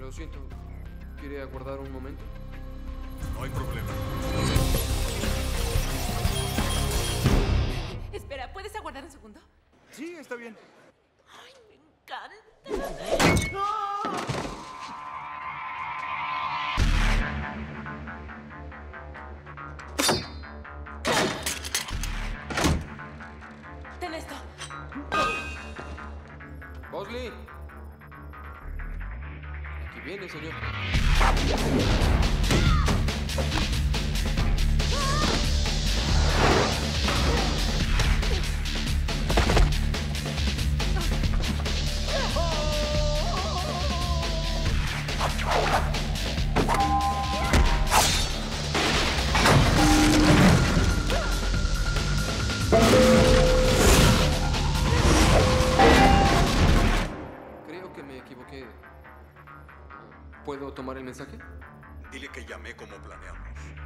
Lo siento. ¿Quiere aguardar un momento? No hay problema. Espera, ¿puedes aguardar un segundo? Sí, está bien. ¡Ay, me encanta! Ten esto. Bosley. Aquí viene, señor. Creo que me equivoqué. ¿Puedo tomar el mensaje? Dile que llamé como planeamos.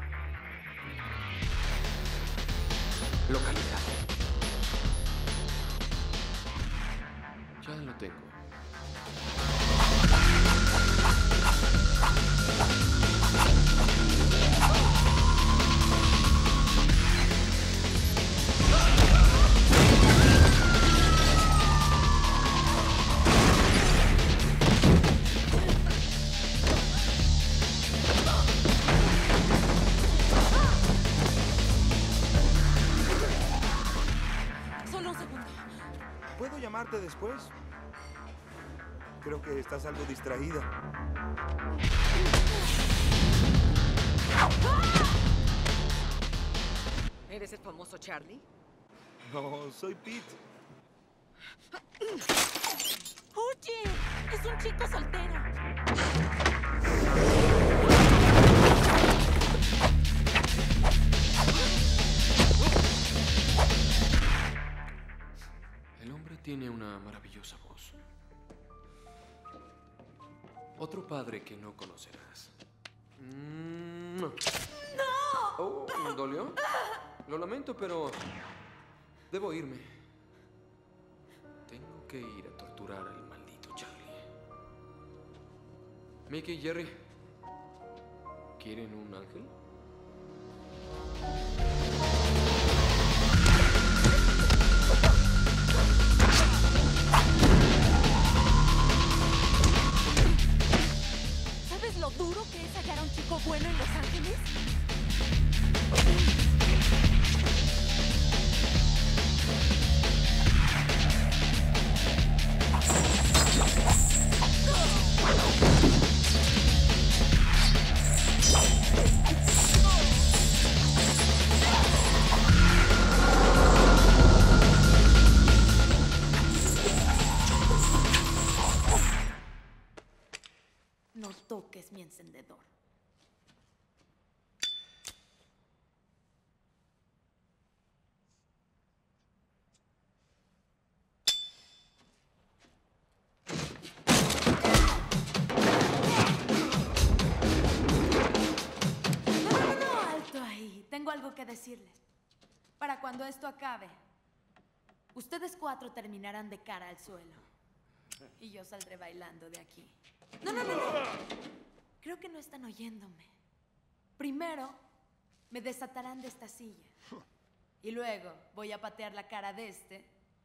Localidad. Ya lo tengo. Solo un segundo. ¿Puedo llamarte después? Creo que estás algo distraída. ¿Eres el famoso Charlie? No, soy Pete. ¡Oye! Es un chico soltero. El hombre tiene una maravillosa voz. Otro padre que no conocerás. ¡No! Oh, ¿dolió? Lo lamento, pero debo irme. Tengo que ir a torturar al maldito Charlie. Mickey y Jerry, ¿quieren un ángel? ¿Sabes lo duro que es hallar a un chico bueno en Los Ángeles? No toques mi encendedor. No, alto ahí. Tengo algo que decirles. Para cuando esto acabe, ustedes 4 terminarán de cara al suelo. Y yo saldré bailando de aquí. No. Creo que no están oyéndome. Primero, me desatarán de esta silla. Y luego voy a patear la cara de este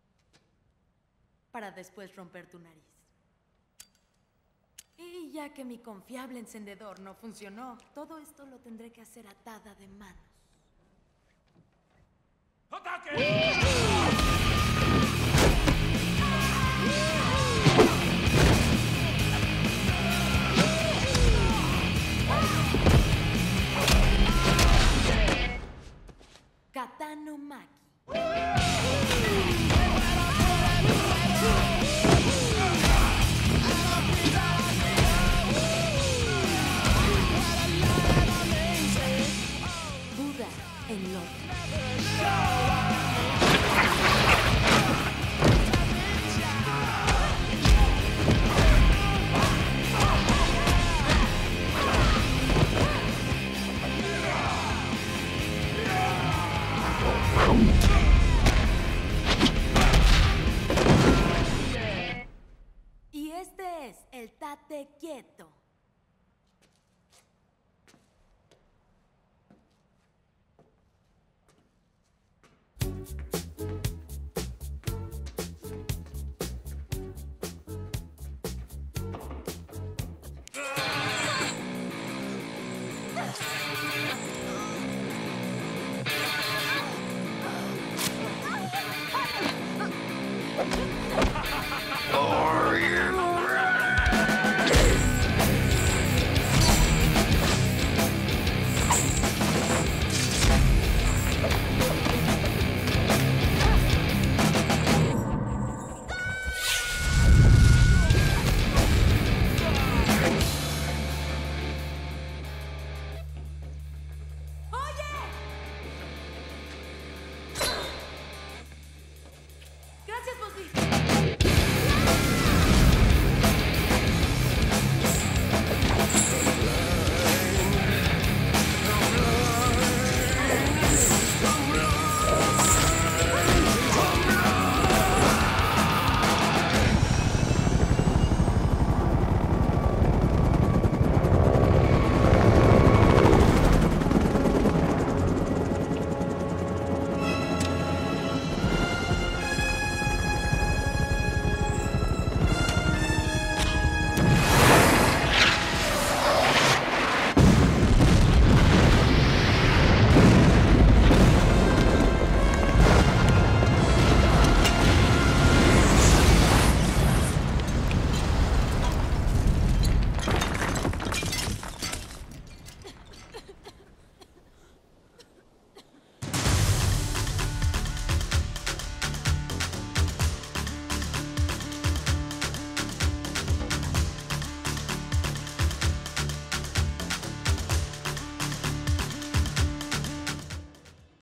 para después romper tu nariz. Y ya que mi confiable encendedor no funcionó, todo esto lo tendré que hacer atada de manos. Katano Maki. Buda en loto. Y este es el Tate Quieto.